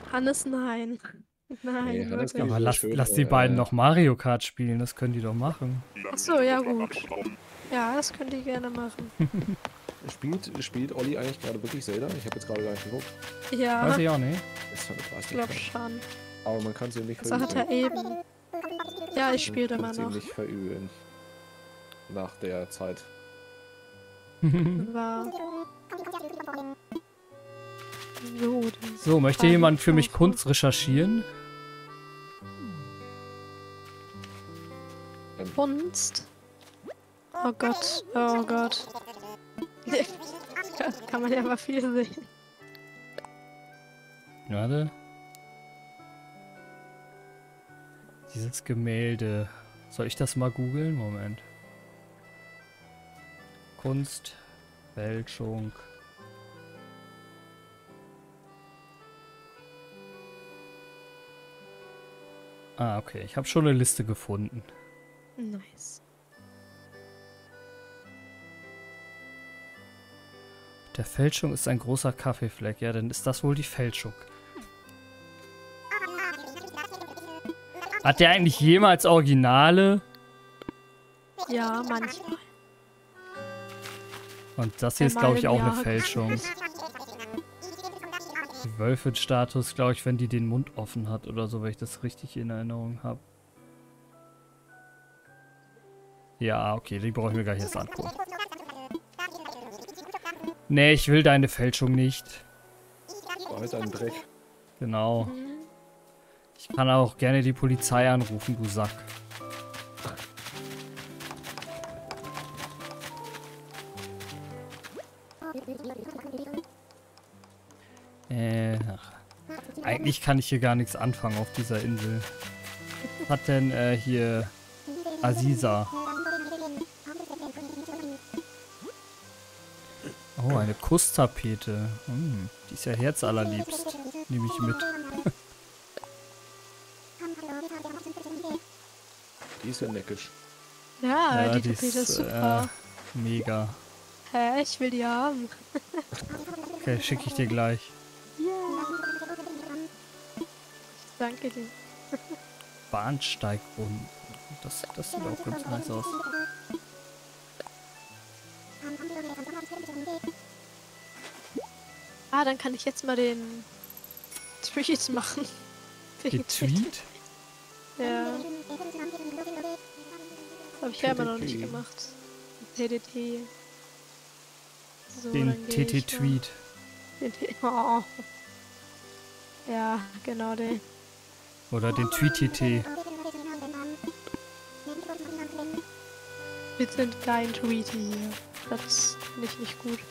Hannes, nein. Nee, Nein, Hannes wirklich. geht Aber wieder schön. lass die beiden noch Mario Kart spielen, das können die doch machen. Achso, ja gut. Ja, das könnt ihr gerne machen. Spielt Olli eigentlich gerade wirklich Zelda? Ich habe jetzt gerade gar nicht geguckt. Ja, Weiß ich auch nicht. ich glaube schon. Aber man kann sie nicht Das hat verüben. er eben. Ja, ich spiele immer Man kann sie noch. nicht verüben. Nach der Zeit. War. Jo, So, möchte jemand für mich Kunst recherchieren? Kunst? Oh Gott, oh Gott. Kann man ja mal viel sehen. Warte. Dieses Gemälde. Soll ich das mal googeln? Moment. Kunst, Fälschung. Ah, okay. Ich habe schon eine Liste gefunden. Nice. Der Fälschung ist ein großer Kaffeefleck. Ja, dann ist das wohl die Fälschung. Hat der eigentlich jemals Originale? Ja, manchmal. Und das hier ist, glaube ich, auch eine Jahr. Fälschung. Die Wölfin-Status, glaube ich, wenn die den Mund offen hat oder so, wenn ich das richtig in Erinnerung habe. Ja, okay, die brauche ich mir gleich erst angucken. Nee, ich will deine Fälschung nicht. War halt ein Dreck. Genau. Ich kann auch gerne die Polizei anrufen, du Sack. Ach. Eigentlich kann ich hier gar nichts anfangen auf dieser Insel. Was hat denn hier Aziza? Oh, eine Kusstapete. Die ist ja herzallerliebst. Nehme ich mit. Die ist ja neckisch. Ja, Ja, die die Tapete ist super. Mega. Hä, ich will die haben. Okay, schicke ich dir gleich. Danke dir. Bahnsteigbrunnen. Das sieht auch ganz nice aus. Ah, dann kann ich jetzt mal den Tweet machen. Den Tweet? Ja. Das habe ich ja immer noch nicht gemacht. TDT. So, Den dann geh ich mal. TT-Tweet. Oh. Ja, genau den. Oder den Tweet-TT. Wir sind kein Tweety hier. Das finde ich nicht gut.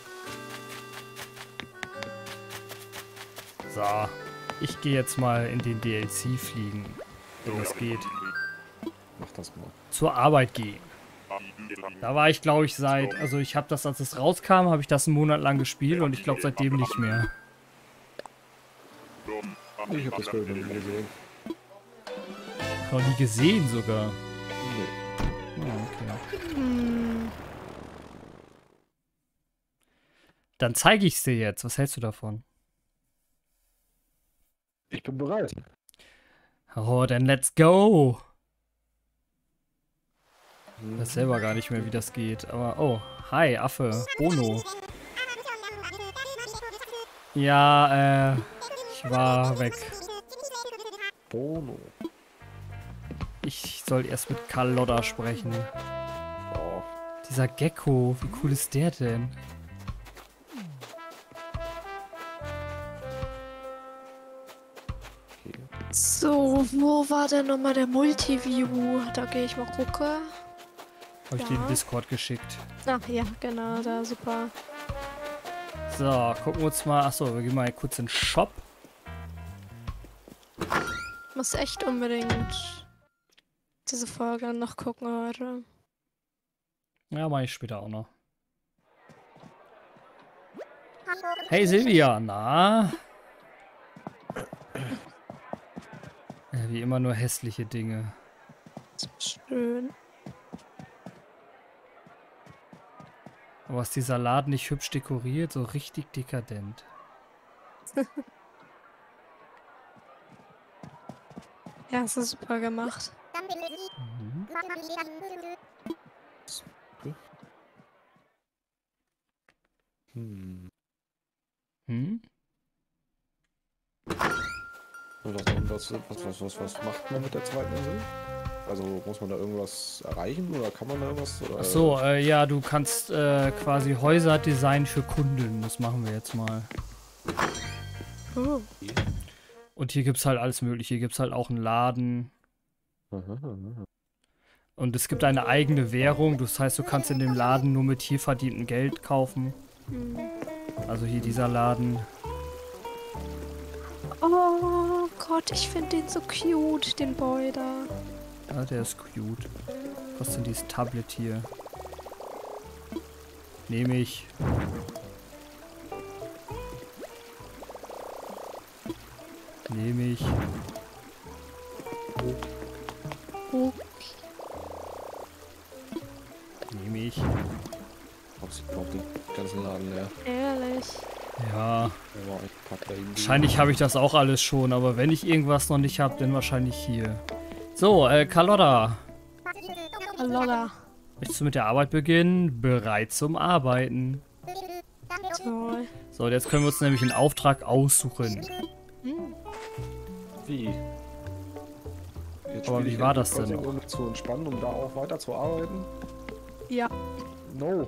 So. Ich gehe jetzt mal in den DLC fliegen. Wenn das geht. Mach das mal. Zur Arbeit gehen. Da war ich, glaube ich, also ich habe das, als es rauskam, habe ich das einen Monat lang gespielt und ich glaube seitdem nicht mehr. Ich habe das Bild noch nie gesehen. Noch nie gesehen sogar. Nee. Oh, okay. Hm. Dann zeige ich es dir jetzt. Was hältst du davon? Ich bin bereit. Oh, dann let's go! Ich weiß selber gar nicht mehr, wie das geht. Aber, oh, hi, Affe, Bono. Ja, ich war weg. Bono. Ich soll erst mit Karl Lodder sprechen. Oh. Dieser Gecko, wie cool ist der denn? Okay. So, wo war denn nochmal der Multiview? Da gehe ich mal gucken. Habe ich dir in Discord geschickt. Ach ja, genau, da super. So, gucken wir uns mal. Achso, wir gehen mal kurz in den Shop. Ich muss echt unbedingt diese Folge noch gucken heute. Ja, mache ich später auch noch. Hey Silvia, na? Ja, wie immer nur hässliche Dinge. Schön. Aber ist dieser Laden nicht hübsch dekoriert? So richtig dekadent. Ja, es ist super gemacht. Mhm. Hm. Hm? Und was macht man mit der zweiten Insel? Also muss man da irgendwas erreichen oder kann man da irgendwas? Oder, Ach so, ja, du kannst quasi Häuser designen für Kunden. Das machen wir jetzt mal. Und hier gibt's halt alles mögliche. Hier gibt's halt auch einen Laden. aha. Und es gibt eine eigene Währung. Das heißt, du kannst in dem Laden nur mit hier verdientem Geld kaufen. Also hier dieser Laden. Oh Gott, ich finde den so cute, den Boy da. Ja, der ist cute. Was ist denn dieses Tablet hier? Nehme ich. Nehme ich. Oh, Nehme ich. Ich brauche den ganzen Laden leer. ehrlich. Ja. Der war ein Pack da hinten. Wahrscheinlich habe ich das auch alles schon, aber wenn ich irgendwas noch nicht habe, dann wahrscheinlich hier. So, Carlotta. Lola. Möchtest du mit der Arbeit beginnen? Bereit zum Arbeiten. Toll. So, jetzt können wir uns nämlich einen Auftrag aussuchen. Wie? Jetzt Aber spiel wie ich war Animal das denn Crossing, noch? um mich zu entspannen, um da auch weiter zu arbeiten? Ja. No.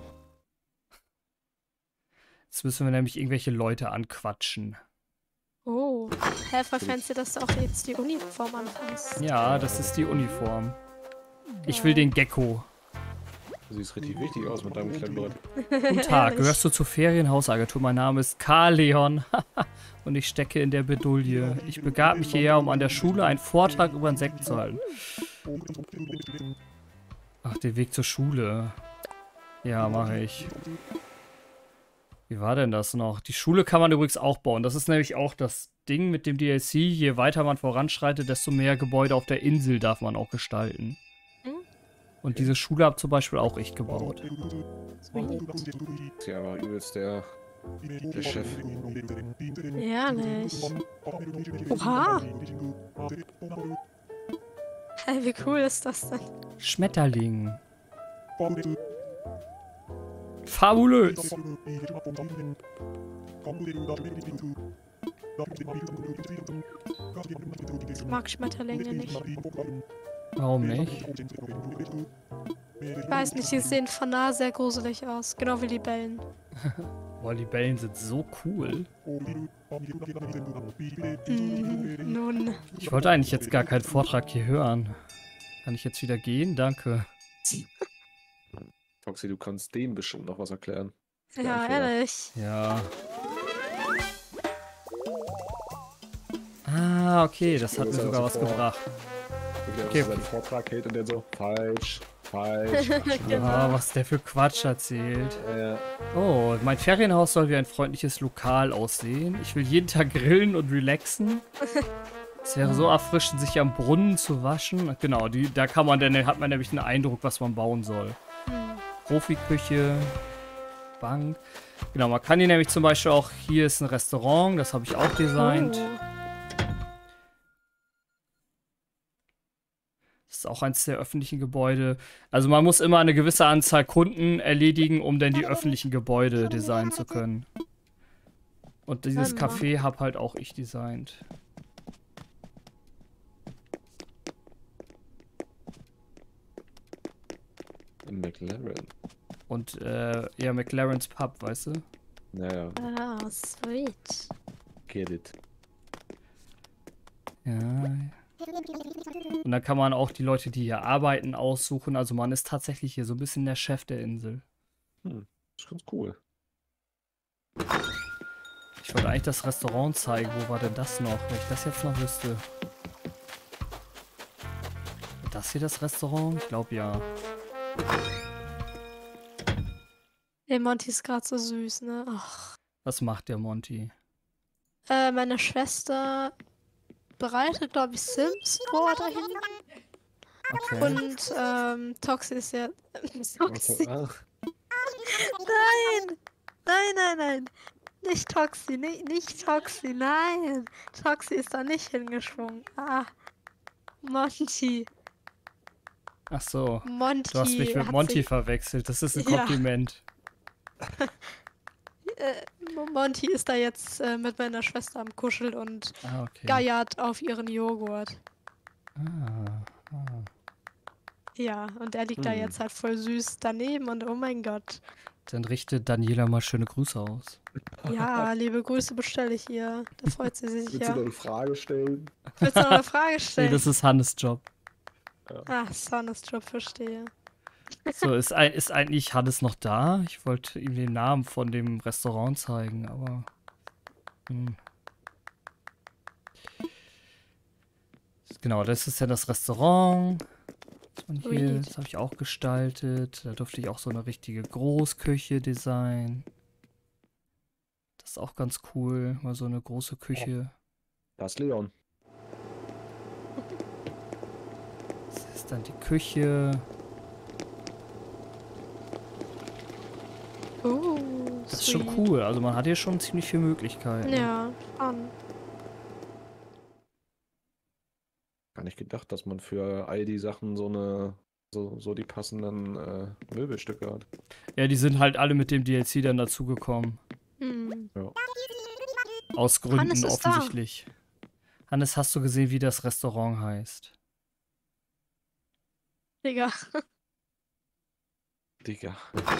Jetzt müssen wir nämlich irgendwelche Leute anquatschen. Oh. Helfer fancy, dass du auch jetzt die Uniform anpasst. Ja, das ist die Uniform. Ich will den Gecko. Du siehst richtig wichtig aus mit deinem Klemmbrett. Guten Tag, gehörst du zur Ferienhausagentur? Mein Name ist Karl Leon und ich stecke in der Bedulie. Ich begab mich hierher, um an der Schule einen Vortrag über Insekten zu halten. Ach, den Weg zur Schule. Ja, mache ich. Wie war denn das noch? Die Schule kann man übrigens auch bauen. Das ist nämlich auch das Ding mit dem DLC. Je weiter man voranschreitet, desto mehr Gebäude auf der Insel darf man auch gestalten. Und diese Schule habe zum Beispiel auch ich gebaut. Ist ja aber übelst der Chef. Ehrlich. Oha. Hey, wie cool ist das denn? Schmetterling. Fabulös. Ich mag Schmetterlinge nicht. Warum nicht? Ich weiß nicht, die sehen von nah sehr gruselig aus. Genau wie Libellen. Boah, die Bällen sind so cool. Nun. Ich wollte eigentlich jetzt gar keinen Vortrag hier hören. Kann ich jetzt wieder gehen? Danke. Foxy, du kannst dem bestimmt noch was erklären. Ja, ehrlich. Ja. Ah, okay, das hat mir sogar was gebracht. Okay. Seinen Vortrag hält und der so, falsch, falsch. Ah, was der für Quatsch erzählt. Ja. Oh, mein Ferienhaus soll wie ein freundliches Lokal aussehen. Ich will jeden Tag grillen und relaxen. Es wäre so erfrischend, sich am Brunnen zu waschen. Genau, da kann man dann, hat man nämlich einen Eindruck, was man bauen soll. Profiküche, Bank. Genau, man kann hier nämlich zum Beispiel auch, hier ist ein Restaurant, das habe ich auch designt. Das ist auch eines der öffentlichen Gebäude. Also man muss immer eine gewisse Anzahl Kunden erledigen, um dann die öffentlichen Gebäude designen zu können. Und dieses Café habe halt auch ich designt. McLaren. Und ja, McLaren's Pub, weißt du? Naja, Ah, sweet. get it. Ja. Und dann kann man auch die Leute, die hier arbeiten, aussuchen. Also man ist tatsächlich hier so ein bisschen der Chef der Insel. Das ist ganz cool. Ich wollte eigentlich das Restaurant zeigen. Wo war denn das noch? Wenn ich das jetzt noch wüsste. Das hier das Restaurant? Ich glaube ja. Der Monty ist gerade so süß, ne? Ach. Was macht der Monty? Meine Schwester bereitet, glaube ich, Sims vor dahin. Okay. Und Toxi ist ja. Toxi. Ach, Nein! Nein, nein, nein! Nicht Toxi, nicht Toxi, nein! Toxi ist da nicht hingeschwungen. Ah. Monty. Ach so. Monty Du hast mich mit hat Monty sich, verwechselt. Das ist ein Ja. Kompliment. Monty ist da jetzt mit meiner Schwester am Kuscheln und Ah, okay. geiert auf ihren Joghurt. Ah. Ja, und er liegt da jetzt halt voll süß daneben und oh mein Gott. Dann richtet Daniela mal schöne Grüße aus. Ja, liebe Grüße bestelle ich ihr. Da freut sie sich Willst du ja. noch eine Frage stellen? Willst du noch eine Frage Nee, stellen? das ist Hannes Job. Ah, Sonnes Job, verstehe. So, ist eigentlich Hannes noch da? Ich wollte ihm den Namen von dem Restaurant zeigen, aber. Genau, das ist ja das Restaurant. Und hier, Ui. das habe ich auch gestaltet. Da durfte ich auch so eine richtige Großküche designen. Das ist auch ganz cool, mal so eine große Küche. Da ist Leon. Das ist dann die Küche. Das ist schon Sweet. cool. Also man hat hier schon ziemlich viele Möglichkeiten. Ja, schon. Gar nicht gedacht, dass man für all die Sachen so die passenden Möbelstücke hat. Ja, die sind halt alle mit dem DLC dann dazugekommen. Hm. Aus Gründen Hannes ist da. offensichtlich. Hannes, hast du gesehen, wie das Restaurant heißt? Digga. Digga.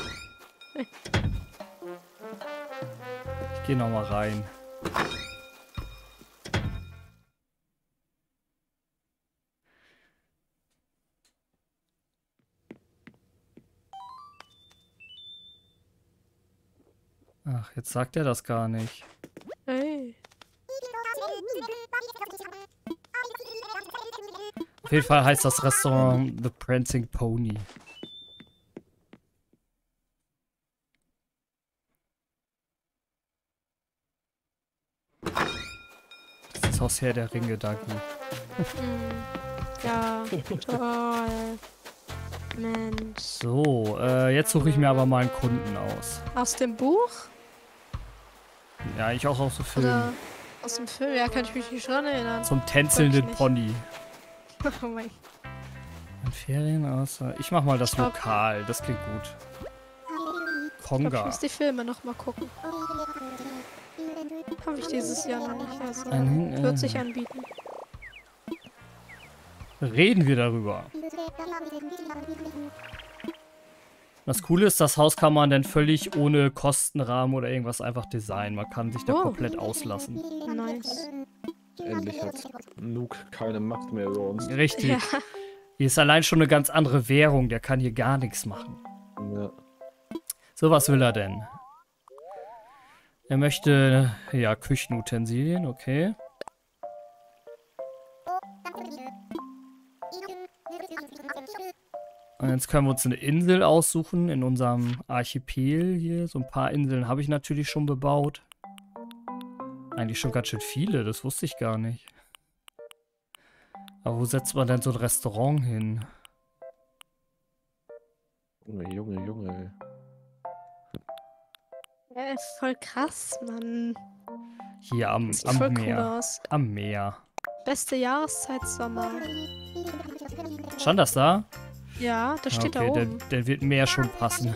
Ich gehe nochmal rein. Ach, jetzt sagt er das gar nicht. Hey. Auf jeden Fall heißt das Restaurant The Prancing Pony. Das ist aus Herr der Ringe, Dagi. Ja, toll. Mensch. So, jetzt suche ich mir aber mal einen Kunden aus. Aus dem Buch? Ja, ich auch aus dem Film. Oder aus dem Film? Ja, kann ich mich nicht dran erinnern. Zum tänzelnden nicht. Pony. Oh mein. In Ferien außer. Ich mach mal das Ich glaub- Lokal, das klingt gut. Ich Konga. muss die Filme noch mal gucken. Habe ich dieses Jahr noch nicht. Also wird sich anbieten. Reden wir darüber. Das Coole ist, das Haus kann man dann völlig ohne Kostenrahmen oder irgendwas einfach designen. Man kann sich da Oh. komplett auslassen. Nice. Endlich hat Nuke keine Macht mehr über uns. Richtig. Ja. Hier ist allein schon eine ganz andere Währung. Der kann hier gar nichts machen. Ja. So, was will er denn? Er möchte, ja, Küchenutensilien, okay. Und jetzt können wir uns eine Insel aussuchen in unserem Archipel hier. So ein paar Inseln habe ich natürlich schon bebaut. Eigentlich schon ganz schön viele, das wusste ich gar nicht. Aber wo setzt man denn so ein Restaurant hin? Junge, Junge, Junge. Ja, voll krass, Mann. Hier am Sieht voll cool Meer. aus. Am Meer. Beste Jahreszeit Sommer. Stand das da? Ja, das steht da Okay, oben. der wird Meer schon passen.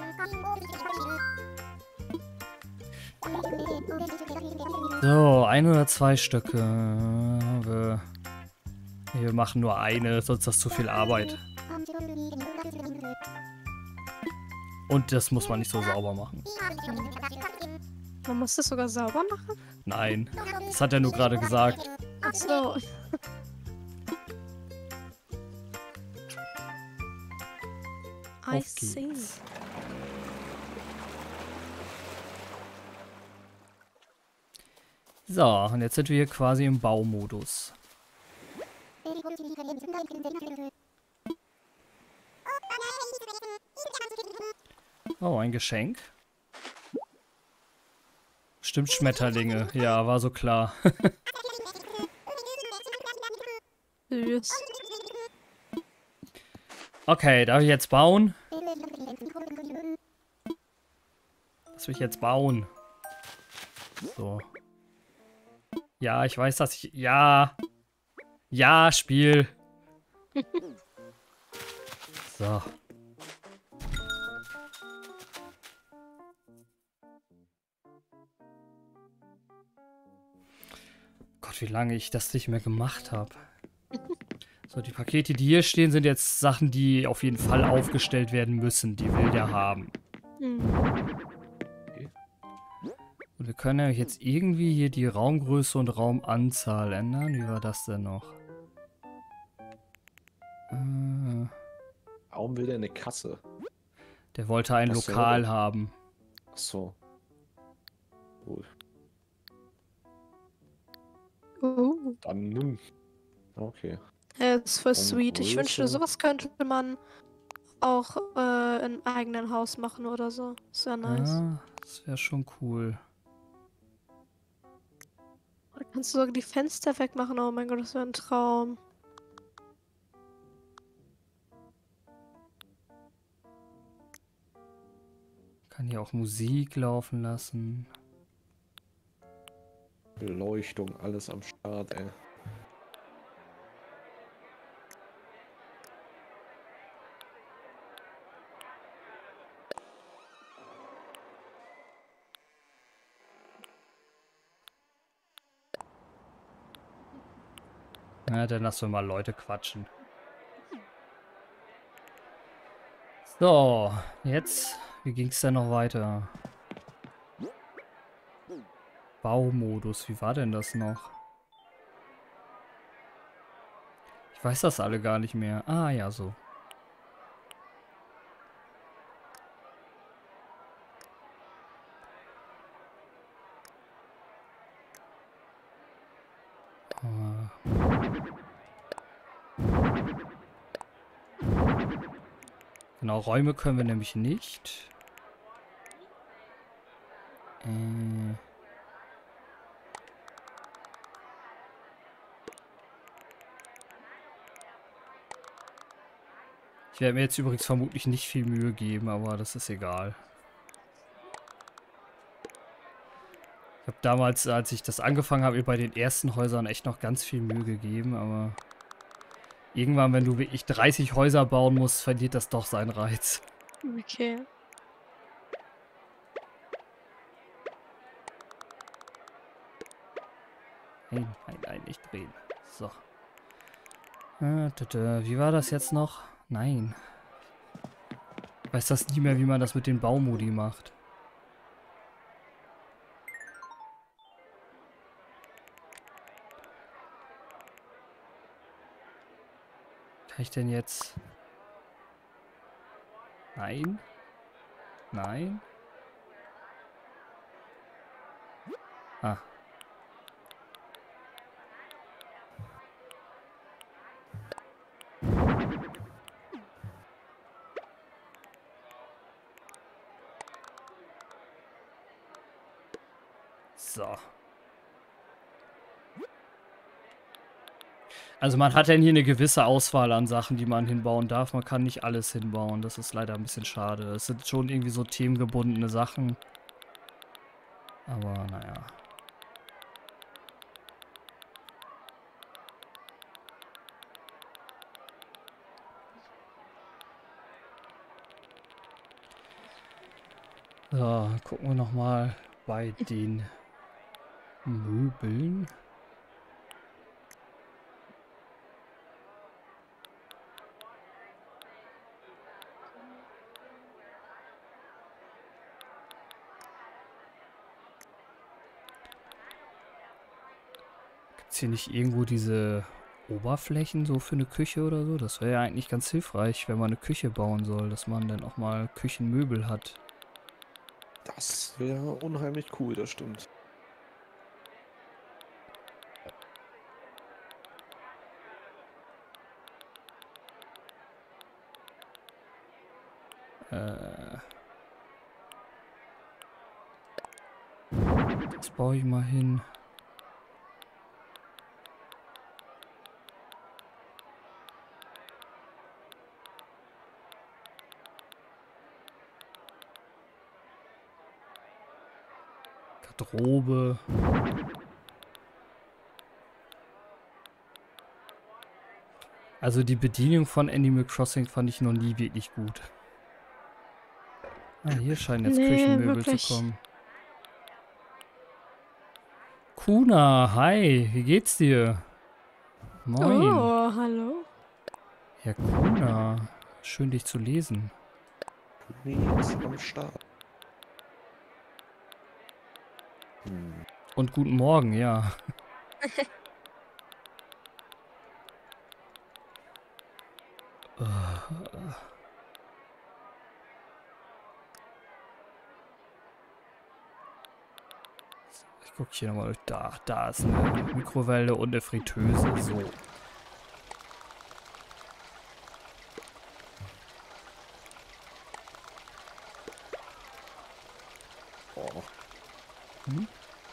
So, 1 oder 2 Stücke. Wir machen nur eine, sonst ist das zu viel Arbeit. Und das muss man nicht so sauber machen. Man muss das sogar sauber machen? Nein, das hat er nur gerade gesagt. Ach so. I Auf see. geht's. So, und jetzt sind wir hier quasi im Baumodus. Oh, ein Geschenk. Stimmt, Schmetterlinge. Ja, war so klar. Süß. Okay, darf ich jetzt bauen? Was will ich jetzt bauen? So. Ja, ich weiß, dass ich... Ja. Ja, Spiel. So. Gott, wie lange ich das nicht mehr gemacht habe. So, die Pakete, die hier stehen, sind jetzt Sachen, die auf jeden Fall aufgestellt werden müssen. Die will der haben. Und wir können ja jetzt irgendwie hier die Raumgröße und Raumanzahl ändern. Wie war das denn noch? Warum will der eine Kasse? Der wollte ein Ach so. Lokal haben. Ach so. Gut. Dann nimm. Okay. Ja, das ist voll Und sweet. Ich wünschte, Größe? sowas könnte man auch im eigenen Haus machen oder so. Ist ja nice. Ja, das wäre schon cool. Da kannst du sogar die Fenster wegmachen. Oh mein Gott, das wäre ein Traum. Kann hier auch Musik laufen lassen. Beleuchtung, alles am Start, ey. Ja, dann lassen wir mal Leute quatschen. So, jetzt, wie ging es denn noch weiter? Baumodus, wie war denn das noch? Ich weiß das alle gar nicht mehr. Ah, ja, so. Genau, Räume können wir nämlich nicht. Ich werde mir jetzt übrigens vermutlich nicht viel Mühe geben, aber das ist egal. Ich habe damals, als ich das angefangen habe, mir bei den ersten Häusern echt noch ganz viel Mühe gegeben, aber irgendwann, wenn du wirklich 30 Häuser bauen musst, verliert das doch seinen Reiz. Okay. Nein, nein, nein, nicht drehen. So. Wie war das jetzt noch? Nein. Ich weiß das nie mehr, wie man das mit den Baumodi macht. Kann ich denn jetzt... Nein. Nein. Ah. So. Also man hat denn hier eine gewisse Auswahl an Sachen, die man hinbauen darf. Man kann nicht alles hinbauen. Das ist leider ein bisschen schade. Es sind schon irgendwie so themengebundene Sachen. Aber naja. So, gucken wir nochmal bei den Möbeln. Gibt's hier nicht irgendwo diese Oberflächen so für eine Küche oder so? Das wäre ja eigentlich ganz hilfreich, wenn man eine Küche bauen soll, dass man dann auch mal Küchenmöbel hat. Das wäre unheimlich cool, das stimmt. Das baue ich mal hin. Garderobe. Also die Bedienung von Animal Crossing fand ich noch nie wirklich gut. Ah, hier scheinen jetzt Nee, Küchenmöbel wirklich. zu kommen. Kuna, hi, wie geht's dir? Moin. Oh, hallo. Ja, Kuna, schön dich zu lesen. Nee, ist am Start. Und guten Morgen, ja. Ich guck hier nochmal. Da ist eine Mikrowelle und eine Fritteuse. So. Oh. Hm?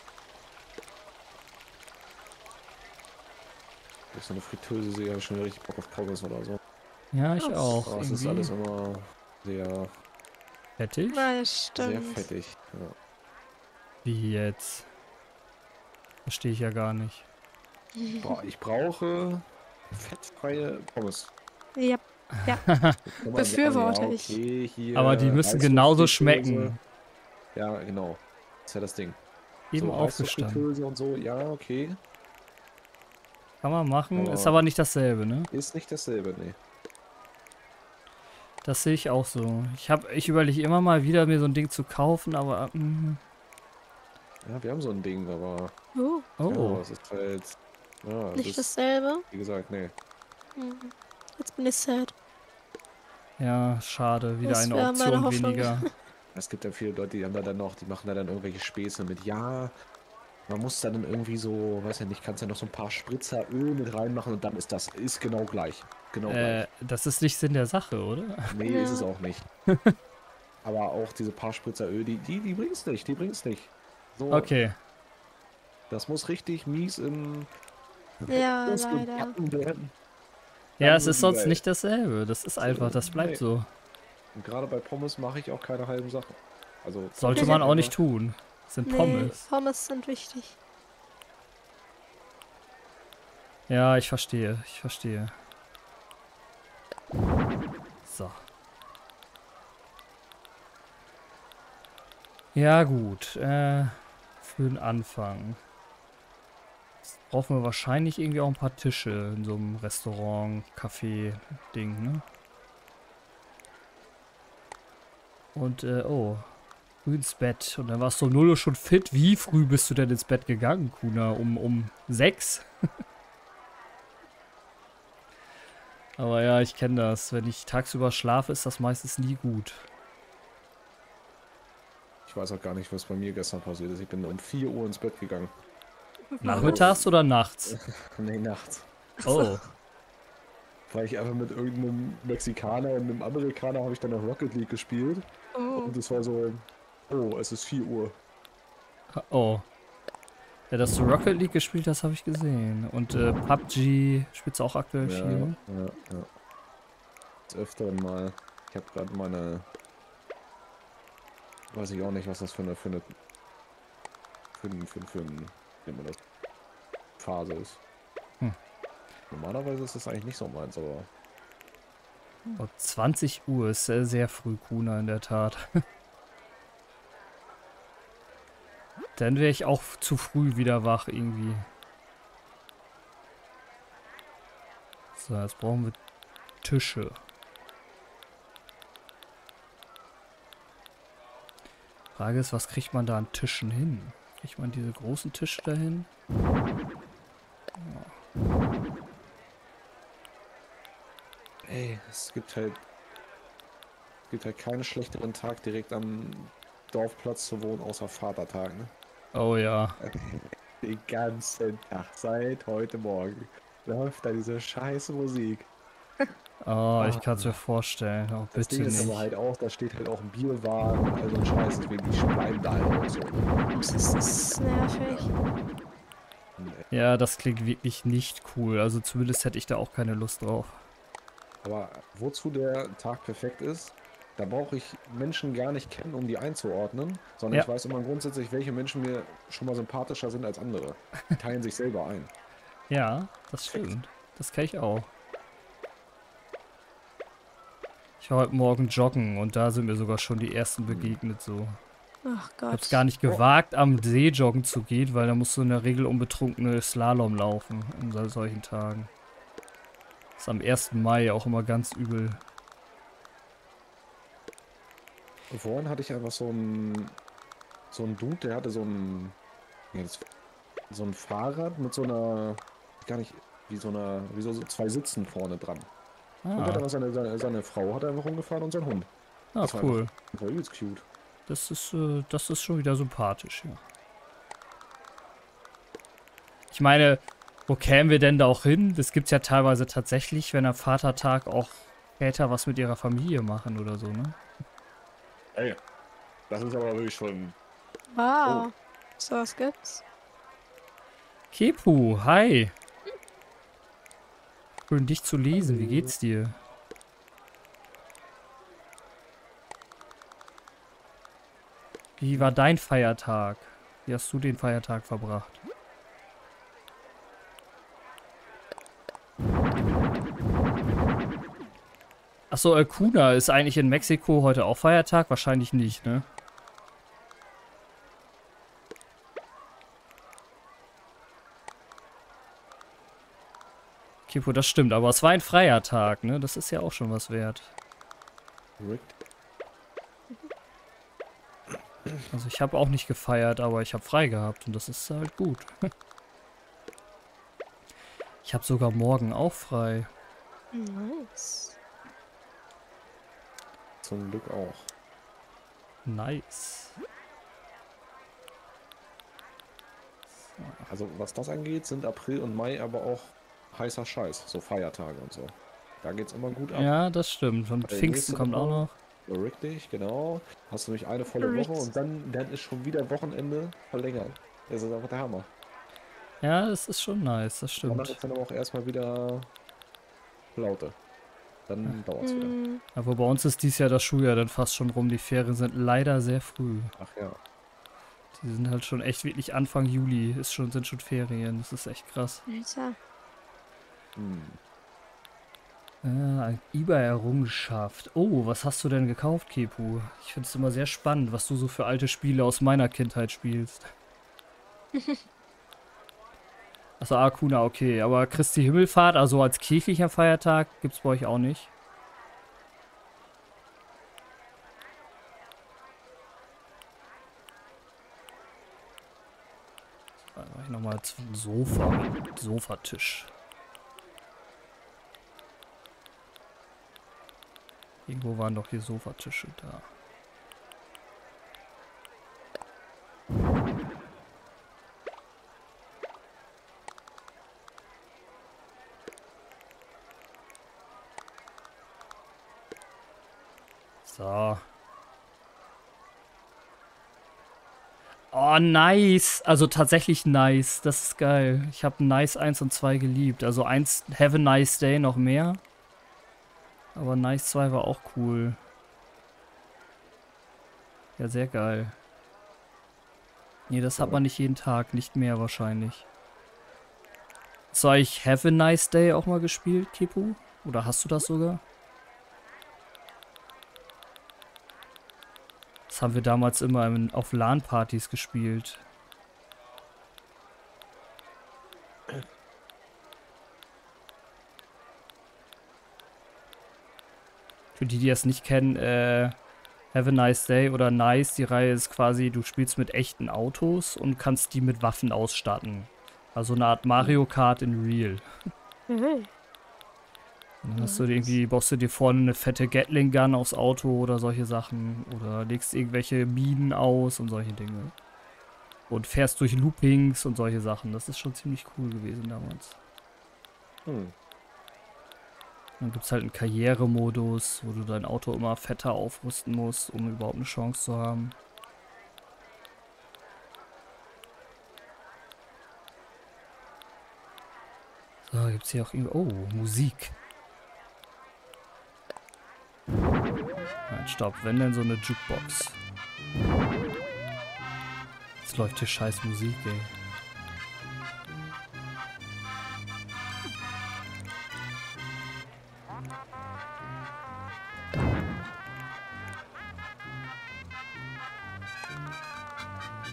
Durch so eine Fritteuse sehe ich ja schon richtig Bock auf Pommes oder so. Ja, ich Oh. auch. Aber es ist Irgendwie alles immer sehr, fettig. Na, das sehr stimmt. fettig. Ja. Wie jetzt? Verstehe ich ja gar nicht. Boah, ich brauche fettfreie Pommes. Ja, Jetzt kann man Befürworte sagen, ja, ich. okay, hier Aber die müssen Reiswurst, genauso Fritteuse. schmecken. Ja, genau. Das ist ja das Ding. Eben so, aufgestanden. Reiswurst, und so, ja, okay. Kann man machen, ist Aber- aber nicht dasselbe, ne? Ist nicht dasselbe, nee. Das sehe ich auch so. Ich überlege immer mal wieder, mir so ein Ding zu kaufen, aber. Ja, wir haben so ein Ding, aber Oh, ja, Oh. es ist halt, ja, es nicht ist, dasselbe. wie gesagt, nee. Hm. Jetzt bin ich sad. Ja, schade. Wieder Das eine wär meine Option Hoffnung. weniger. Es gibt ja viele Leute, die haben da dann noch, die machen da dann irgendwelche Späße mit, ja, man muss da dann irgendwie so, weiß ja nicht, kannst ja noch so ein paar Spritzer Öl mit reinmachen und dann ist genau gleich. Genau gleich. Das ist nicht Sinn der Sache, oder? Nee, Ja. ist es auch nicht. Aber auch diese paar Spritzer Öl, die bringt's nicht, die bringt's nicht. So, Okay. das muss richtig mies im Ja, Muss leider. gebacken werden. Ja, Dann es sind ist die sonst geil. nicht dasselbe. Das ist einfach, das bleibt Nee. so. Und gerade bei Pommes mache ich auch keine halben Sachen. Also Sollte man auch nicht tun. Das sind Nee, Pommes. Pommes sind wichtig. Ja, ich verstehe. Ich verstehe. So. Ja, gut. Für den Anfang. Jetzt brauchen wir wahrscheinlich irgendwie auch ein paar Tische in so einem Restaurant, Café-Ding, ne? Und, oh. Früh ins Bett. Und dann warst du um 0 Uhr schon fit. Wie früh bist du denn ins Bett gegangen, Kuna? Um 6? Aber ja, ich kenne das. Wenn ich tagsüber schlafe, ist das meistens nie gut. Ich weiß auch gar nicht, was bei mir gestern passiert ist. Ich bin um 4 Uhr ins Bett gegangen. Nachmittags oder nachts? Nee, nachts. Oh. Weil ich einfach mit irgendeinem Mexikaner und einem Amerikaner habe ich dann noch Rocket League gespielt. Oh. Und es war so, oh, es ist 4 Uhr. Oh. Ja, dass du Rocket League gespielt hast, habe ich gesehen. Und PUBG spielst du auch aktuell Ja, viel? ja. Das öfteren mal. Ich habe gerade meine, weiß ich auch nicht, was das für eine wie man das, Phase ist. Hm. Normalerweise ist das eigentlich nicht so meins, aber Oh, 20 Uhr ist sehr früh, Kuna, in der Tat. Dann wäre ich auch zu früh wieder wach irgendwie. So, jetzt brauchen wir Tische. Frage ist, was kriegt man da an Tischen hin? Kriegt man diese großen Tische dahin? ey, es gibt halt keinen schlechteren Tag direkt am Dorfplatz zu wohnen, außer Vatertag, ne? Oh ja. Den ganzen Tag, seit heute Morgen, läuft da diese scheiße Musik. Oh, ich kann es mir vorstellen. Oh, Das bitte Ding ist aber nicht. halt auch, da steht halt auch ein Bierwagen und all so ein Scheiß, deswegen die bleiben da halt auch so. Das ist nervig. Ja, das klingt wirklich nicht cool. Also zumindest hätte ich da auch keine Lust drauf. Aber wozu der Tag perfekt ist, da brauche ich Menschen gar nicht kennen, um die einzuordnen, sondern Ja. ich weiß immer grundsätzlich, welche Menschen mir schon mal sympathischer sind als andere. Die teilen sich selber ein. Ja, das stimmt. Das kenne ich auch. war heute Morgen joggen und da sind mir sogar schon die ersten begegnet so. Ach Ich hab's Gott. gar nicht gewagt, am See joggen zu gehen, weil da musst du in der Regel unbetrunkene Slalom laufen an solchen Tagen. Ist am 1. Mai auch immer ganz übel. Vorhin hatte ich einfach so ein Dude, der hatte ja, so ein Fahrrad mit so einer, gar nicht, wie so zwei Sitzen vorne dran. Und hat Ah, aber seine Frau hat einfach rumgefahren und sein Hund. ah Das war cool. einfach übelst cute. Das ist schon wieder sympathisch, ja. Ich meine, wo kämen wir denn da auch hin? Das gibt's ja teilweise tatsächlich, wenn am Vatertag auch Väter was mit ihrer Familie machen oder so, ne? Ey, das ist aber wirklich schon. Wow. So was gibt's. Kepu, hi. Schön dich zu lesen, wie geht's dir? Wie war dein Feiertag? Wie hast du den Feiertag verbracht? Achso, Kuna ist eigentlich in Mexiko heute auch Feiertag? Wahrscheinlich nicht, ne? Kipo, das stimmt, aber es war ein freier Tag, ne? Das ist ja auch schon was wert. Rigged. Also ich habe auch nicht gefeiert, aber ich habe frei gehabt und das ist halt gut. Ich habe sogar morgen auch frei. Nice. Zum Glück auch. Nice. Also was das angeht, sind April und Mai aber auch heißer Scheiß, so Feiertage und so. Da geht's immer gut ab. Ja, das stimmt. Und Weil Pfingsten nächste kommt auch Woche- noch. So richtig, genau. Hast du nämlich eine volle Verrückt. Woche und dann ist schon wieder Wochenende verlängert. Das ist einfach der Hammer. Ja, das ist schon nice, das Danach stimmt. ist dann aber auch erstmal wieder Flaute. Dann dauert's wieder. Hm. Aber bei uns ist dies Jahr das Schuljahr dann fast schon rum. Die Ferien sind leider sehr früh. Ach ja. Die sind halt schon echt wirklich Anfang Juli. Sind schon Ferien. Das ist echt krass. Alter. Hm. Ein eBay-Errungenschaft. Oh, was hast du denn gekauft, Kepu? Ich finde es immer sehr spannend, was du so für alte Spiele aus meiner Kindheit spielst. Achso, Akuna, okay. Aber Christi Himmelfahrt, also als kirchlicher Feiertag, gibt's bei euch auch nicht. Da mach ich nochmal ein Sofa mit Sofatisch. Irgendwo waren doch die Sofatische da. So. Oh, nice. Also tatsächlich nice. Das ist geil. Ich habe Nice 1 und 2 geliebt. Also 1, Have a Nice Day noch mehr. Aber Nice 2 war auch cool. Ja, sehr geil. Nee, das hat man nicht jeden Tag. Nicht mehr wahrscheinlich. Soll ich Have a Nice Day auch mal gespielt, Kipu? Oder hast du das sogar? Das haben wir damals immer auf LAN-Partys gespielt. Für die, die das nicht kennen, Have a Nice Day oder Nice, die Reihe ist quasi, du spielst mit echten Autos und kannst die mit Waffen ausstatten. Also eine Art Mario Kart in Real. Mhm. Dann baust du dir vorne eine fette Gatling Gun aufs Auto oder solche Sachen. Oder legst irgendwelche Minen aus und solche Dinge. Und fährst durch Loopings und solche Sachen. Das ist schon ziemlich cool gewesen damals. Hm. Dann gibt es halt einen Karrieremodus, wo du dein Auto immer fetter aufrüsten musst, um überhaupt eine Chance zu haben. So, gibt es hier auch irgendwie... Oh, Musik. Nein, stopp. Wenn denn so eine Jukebox? Jetzt läuft hier scheiß Musik, ey.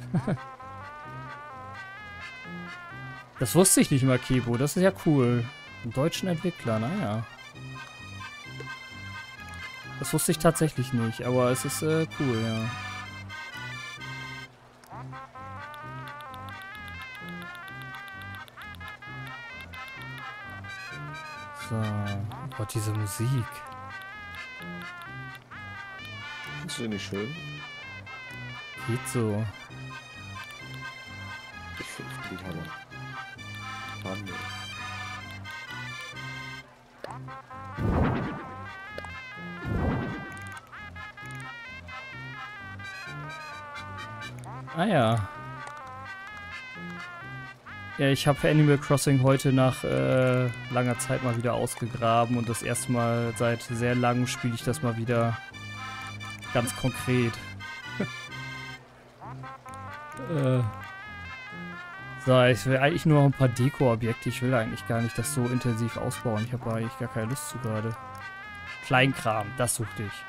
Das wusste ich nicht mal, Kebo. Das ist ja cool. Einen deutschen Entwickler, naja. Das wusste ich tatsächlich nicht, aber es ist cool, ja. So. Oh Gott, diese Musik. Findest du den nicht schön? Geht so. Ich finde die Hammer. Hammer. Ah ja. Ja, ich habe Animal Crossing heute nach langer Zeit mal wieder ausgegraben und das erste Mal seit sehr langem spiele ich das mal wieder ganz konkret. So, ich will eigentlich nur noch ein paar Deko-Objekte. Ich will eigentlich gar nicht das so intensiv ausbauen. Ich habe eigentlich gar keine Lust zu gerade. Kleinkram, das suchte ich.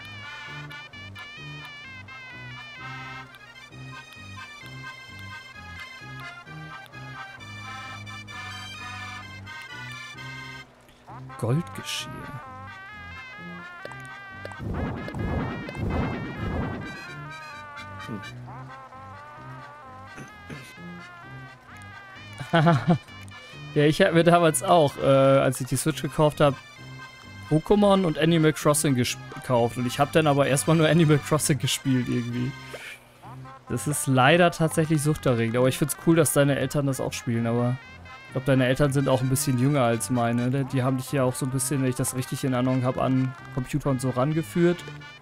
Goldgeschirr. Ja, ich habe mir damals auch, als ich die Switch gekauft habe, Pokémon und Animal Crossing gekauft. Und ich habe dann aber erstmal nur Animal Crossing gespielt irgendwie. Das ist leider tatsächlich suchterregend. Aber ich find's cool, dass deine Eltern das auch spielen. Aber ich glaube, deine Eltern sind auch ein bisschen jünger als meine. Die haben dich ja auch so ein bisschen, wenn ich das richtig in Erinnerung habe, an Computer und so rangeführt.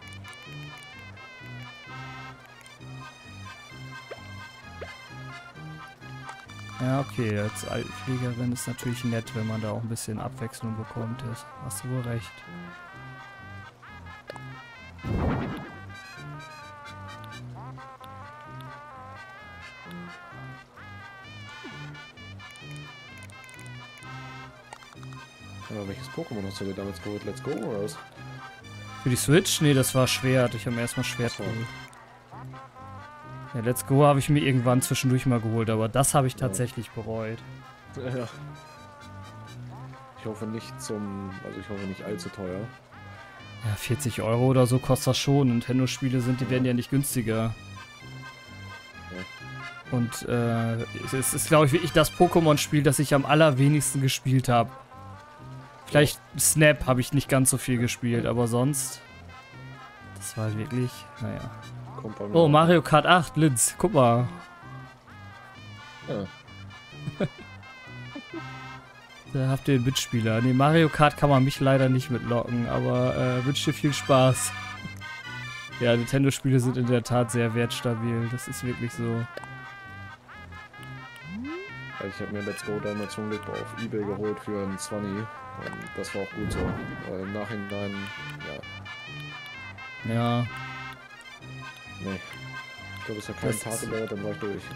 Ja, okay, als Altenpflegerin ist natürlich nett, wenn man da auch ein bisschen Abwechslung bekommt. Das hast du wohl recht. Aber welches Pokémon hast du dir damals geholt? Let's Go oder was? Für die Switch? Nee, das war Schwert. Ich habe mir erstmal Schwert Ach so. geholt. Ja, Let's Go habe ich mir irgendwann zwischendurch mal geholt, aber das habe ich tatsächlich bereut. Ja. Ich hoffe nicht ich hoffe nicht allzu teuer. Ja, 40 € oder so kostet das schon. Nintendo-Spiele die werden ja nicht günstiger. Und es ist, glaube ich, wirklich das Pokémon-Spiel, das ich am allerwenigsten gespielt habe. Vielleicht Snap habe ich nicht ganz so viel gespielt, aber sonst... Das war wirklich... Naja. Kommt bei mir Oh, auch. Mario Kart 8, Linz. Guck mal. Ja. Da habt ihr einen Mitspieler. Ne, Mario Kart kann man mich leider nicht mitlocken, aber wünsche dir viel Spaß. Ja, Nintendo-Spiele sind in der Tat sehr wertstabil. Das ist wirklich so. Also ich habe mir Let's Go damals zum Glück auf eBay geholt für einen 20. Und das war auch gut so. Weil im Nachhinein, ja, Ja. nee. Ich glaube, es hat keinen Das Tag ist- gedauert, dann war ich durch.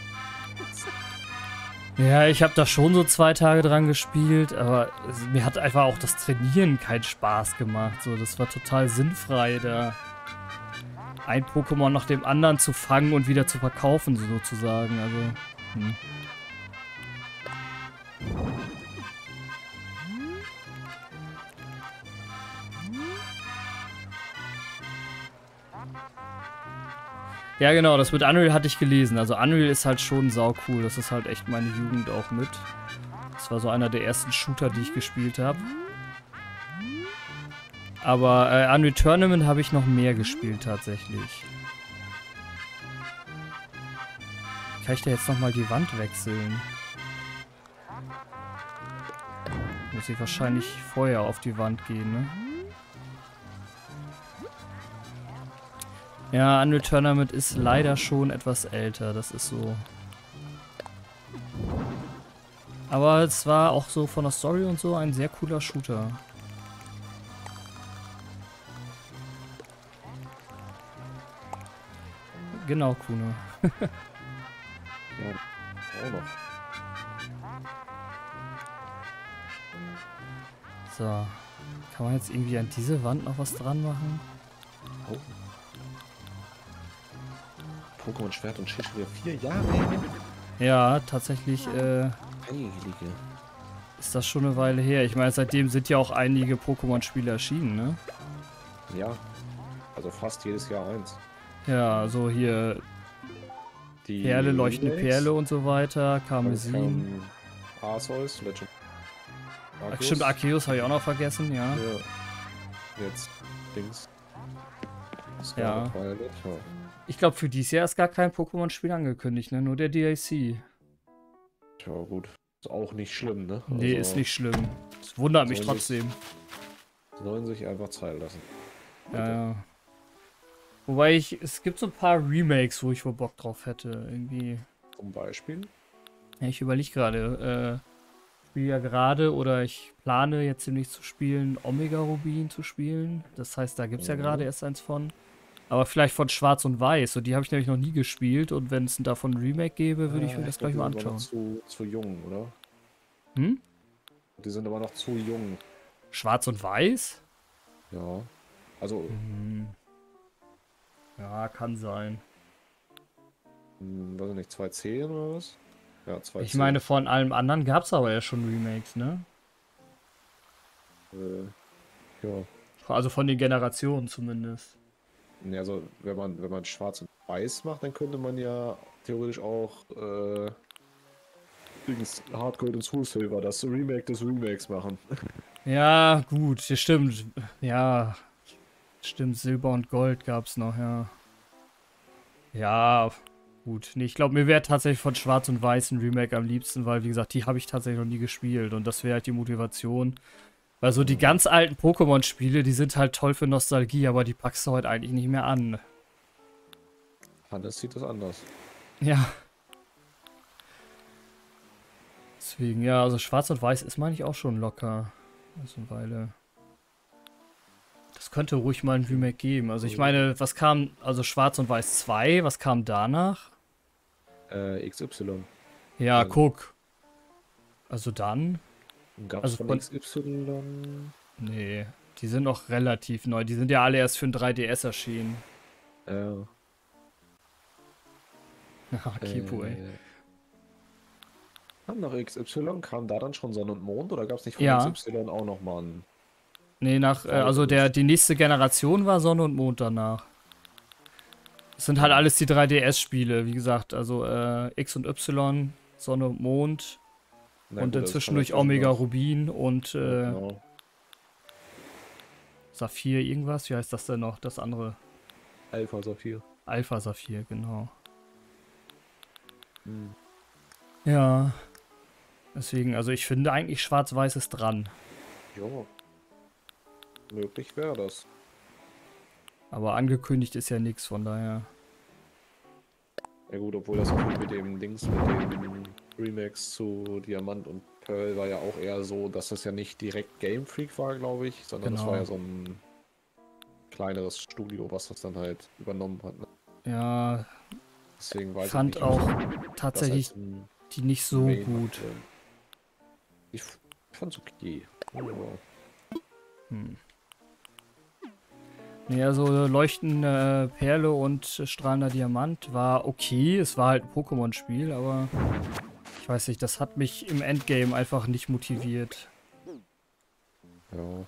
Ja, ich habe da schon so 2 Tage dran gespielt, aber mir hat einfach auch das Trainieren keinen Spaß gemacht. So, das war total sinnfrei, da ein Pokémon nach dem anderen zu fangen und wieder zu verkaufen, sozusagen. Also, Ja, genau, das mit Unreal hatte ich gelesen. Also Unreal ist halt schon sau cool. Das ist halt echt meine Jugend auch mit. Das war so einer der ersten Shooter, die ich gespielt habe. Aber Unreal Tournament habe ich noch mehr gespielt tatsächlich. Kann ich da jetzt nochmal die Wand wechseln? Muss ich wahrscheinlich vorher auf die Wand gehen, ne? Ja, Unreal Tournament ist leider schon etwas älter, das ist so. Aber es war auch so von der Story und so ein sehr cooler Shooter. Genau, Kuno. Ja, auch noch. So. Kann man jetzt irgendwie an diese Wand noch was dran machen? Oh. Pokémon Schwert und Schild schon wieder 4 Jahre her? Ja, tatsächlich Heilige. ist das schon eine Weile her. Ich meine, seitdem sind ja auch einige Pokémon-Spiele erschienen, ne? Ja. Also fast jedes Jahr eins. Ja, so hier Die Perle, leuchtende Remakes, Perle und so weiter, dann Karmesin. kam Arceus, Legend. Ach, stimmt, Arceus habe ich auch noch vergessen, ja. Ja. Jetzt Dings. Ja. Scarlet Violet, ja. Ich glaube, für dieses Jahr ist gar kein Pokémon-Spiel angekündigt, ne? Nur der DLC. Tja, gut. Ist auch nicht schlimm, ne? Nee, ist nicht schlimm. Das wundert mich soll nicht- trotzdem. Sollen sich einfach Zeit lassen. Ja, ja. Wobei es gibt so ein paar Remakes, wo ich wohl Bock drauf hätte. Irgendwie. Zum Beispiel. Ja, ich überlege gerade. Ich spiele ja gerade oder ich plane jetzt demnächst zu spielen, Omega Rubin zu spielen. Das heißt, da gibt es ja Mhm. gerade erst eins von. Aber vielleicht von Schwarz und Weiß. Und die habe ich nämlich noch nie gespielt. Und wenn es davon ein Remake gäbe, würde ich mir das gleich mal Die sind aber anschauen. noch zu jung, oder? Hm? Die sind aber noch zu jung. Schwarz und Weiß? Ja. Also, Ja, kann sein. weiß ich nicht, 210 oder was? Ja, 210. Ich meine, von allem anderen gab es aber ja schon Remakes, ne? Ja. Also von den Generationen zumindest. Ne, also, wenn man schwarz und weiß macht, dann könnte man ja theoretisch auch Hard Gold und Soul Silver, das Remake des Remakes machen. Ja, gut, das stimmt. Ja, stimmt, Silber und Gold gab's noch, ja. Ja, gut. Nee, ich glaube, mir wäre tatsächlich von Schwarz und Weiß ein Remake am liebsten, weil, wie gesagt, die habe ich tatsächlich noch nie gespielt. Und das wäre halt die Motivation. Weil so die ganz alten Pokémon-Spiele, die sind halt toll für Nostalgie, aber die packst du heute eigentlich nicht mehr an. Hannes sieht das anders. Ja. Deswegen, ja, also Schwarz und Weiß ist, meine ich, auch schon locker. Also eine Weile. Das könnte ruhig mal ein Remake geben. Also ich meine, was kam, also Schwarz und Weiß 2, was kam danach? XY. Ja, Also- guck. Also dann? Gab Also es von von- XY? Nee, die sind noch relativ neu. Die sind ja alle erst für ein 3DS erschienen. Haha, Kipu, ey. Kam nach XY, kam da dann schon Sonne und Mond oder gab es nicht von Ja. XY auch nochmal ein... Nee, also die nächste Generation war Sonne und Mond danach. Das sind halt alles die 3DS-Spiele, wie gesagt. Also X und Y, Sonne und Mond Na und gut, dann das zwischendurch kann natürlich Omega noch- Rubin und Genau. Saphir irgendwas. Wie heißt das denn noch? Das andere. Alpha Saphir. Alpha Saphir, genau. Hm. Ja. Deswegen, also ich finde eigentlich Schwarz-Weiß ist dran. Jo. Möglich wäre das. Aber angekündigt ist ja nichts, von daher. Ja gut, obwohl das natürlich mit dem Dings, mit dem Remix zu Diamant und Pearl war ja auch eher so, dass das ja nicht direkt Game Freak war, glaube ich, sondern das Genau. war ja so ein kleineres Studio, was das dann halt übernommen hat. Ne? Ja, Deswegen weiß fand ich nicht, auch ob das tatsächlich als ein die nicht so Main gut. hat. Ich fand's okay. Ja. Nee, also leuchtende Perle und strahlender Diamant war okay. Es war halt ein Pokémon-Spiel, aber ich weiß nicht, das hat mich im Endgame einfach nicht motiviert. Ja.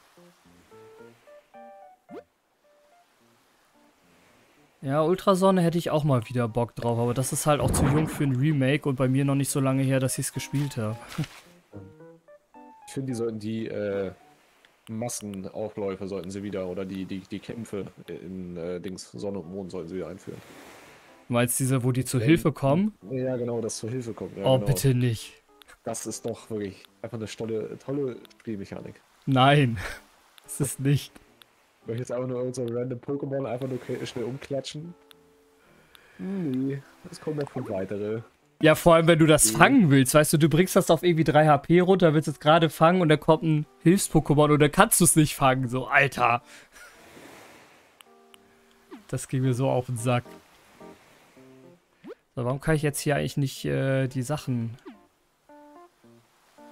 Ja, Ultrasonne hätte ich auch mal wieder Bock drauf, aber das ist halt auch zu jung für ein Remake und bei mir noch nicht so lange her, dass ich es gespielt habe. Ich finde, die sollten die Massenaufläufe sollten sie wieder, oder die Kämpfe in Dings Sonne und Mond sollten sie wieder einführen. Du meinst diese, wo die zur Hilfe kommen? Ja, genau, dass zur Hilfe kommt. Ja, Oh, genau. bitte nicht. Das ist doch wirklich einfach eine tolle Spielmechanik. Nein, das ist nicht. Soll ich jetzt einfach nur so random Pokémon einfach nur schnell umklatschen? Nee, es kommen noch 5 weitere. Ja, vor allem, wenn du das fangen willst, weißt du, du bringst das auf irgendwie 3 HP runter, willst es gerade fangen und dann kommt ein Hilfs-Pokémon und dann kannst du es nicht fangen. So, Alter. Das ging mir so auf den Sack. So, warum kann ich jetzt hier eigentlich nicht die Sachen...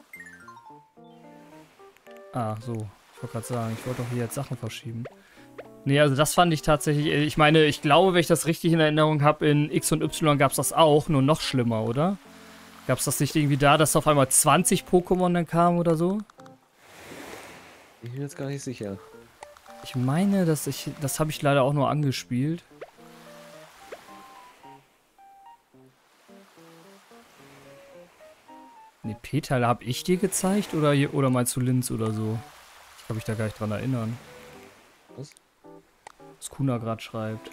Ah, so. Ich wollte gerade sagen, ich wollte doch hier jetzt Sachen verschieben. Nee, also das fand ich tatsächlich, ich meine, ich glaube, wenn ich das richtig in Erinnerung habe, in X und Y gab es das auch, nur noch schlimmer, oder? Gab es das nicht irgendwie da, dass auf einmal 20 Pokémon dann kamen oder so? Ich bin jetzt gar nicht sicher. Ich meine, das habe ich leider auch nur angespielt. Ne, P-Teile habe ich dir gezeigt oder meinst du Linz oder so? Ich kann mich da gar nicht dran erinnern. Was? Was Kuna gerade schreibt.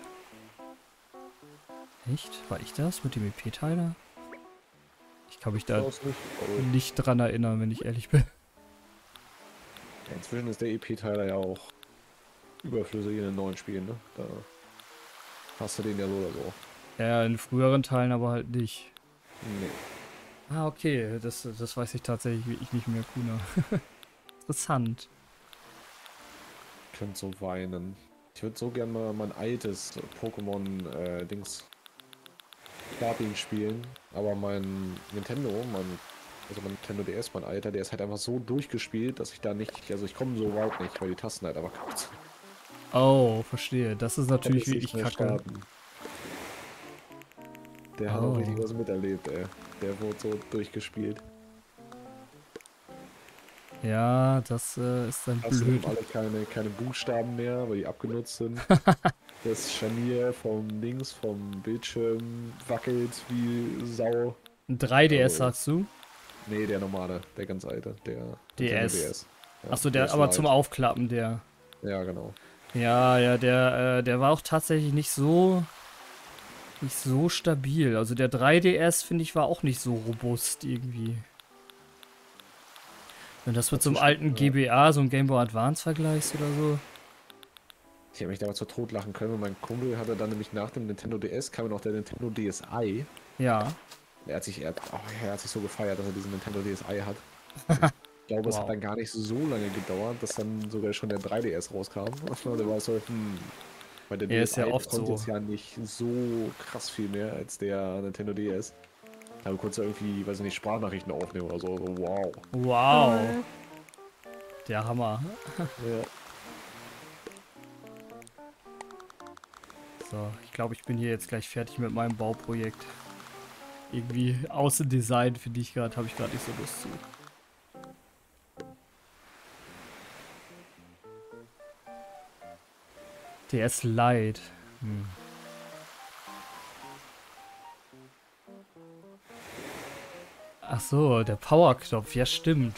Echt? War ich das mit dem EP-Teiler? Ich kann mich da nicht dran erinnern, wenn ich ehrlich bin. Ja, inzwischen ist der EP-Teiler ja auch überflüssig in den neuen Spielen, ne? Da hast du den ja so oder so. Ja, in früheren Teilen aber halt nicht. Nee. Ah, okay. Das weiß ich tatsächlich wirklich nicht mehr, Kuna. Interessant. Ich könnte so weinen. Ich würde so gern mal mein altes Pokémon Dings Starting spielen, aber mein Nintendo DS, mein alter, der ist halt einfach so durchgespielt, dass ich da nicht, also ich komme so weit nicht, weil die Tasten halt einfach kaputt sind. Oh, verstehe. Das ist natürlich wirklich kacke. Starten. Der hat auch richtig was miterlebt, ey. Der wurde so durchgespielt. Ja, das ist dann Hast blöd. alle keine Buchstaben mehr, weil die abgenutzt sind. Das Scharnier vom Bildschirm wackelt wie Sau. Ein 3DS Also, sagst du? Nee, der normale, der ganz alte, der DS. DS. Ja, Achso, der aber zum Aufklappen, der. Ja, genau. Ja, der war auch tatsächlich nicht so stabil. Also der 3DS, finde ich, war auch nicht so robust irgendwie. Wenn das mit so einem alten GBA, so einem Game Boy Advance vergleichst oder so. Ich hätte mich damals so totlachen können und mein Kumpel hatte dann nämlich nach dem Nintendo DS kam noch der Nintendo DSi. Ja. Er hat sich so gefeiert, dass er diesen Nintendo DSi hat. Ich glaube, es hat dann gar nicht so lange gedauert, dass dann sogar schon der 3DS rauskam. Und der war so, weil der DSi ist ja oft konnte so. jetzt ja nicht so krass viel mehr als der Nintendo DS. Da konntest du irgendwie, weiß ich nicht, Sprachnachrichten aufnehmen oder so. So, wow. Wow. Der Hammer. Ja. So, ich glaube, ich bin hier jetzt gleich fertig mit meinem Bauprojekt. Irgendwie Außendesign finde ich gerade, habe ich gerade nicht so Lust zu. DS Lite. Ach so, der Powerknopf, ja stimmt.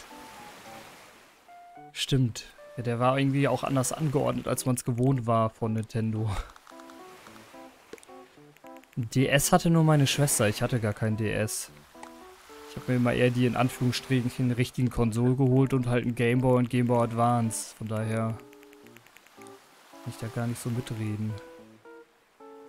Stimmt. Ja, der war irgendwie auch anders angeordnet, als man es gewohnt war von Nintendo. DS hatte nur meine Schwester, ich hatte gar kein DS. Ich habe mir immer eher die in Anführungsstrichen richtigen Konsole geholt und halt ein Game Boy und Game Boy Advance. Von daher kann ich da gar nicht so mitreden.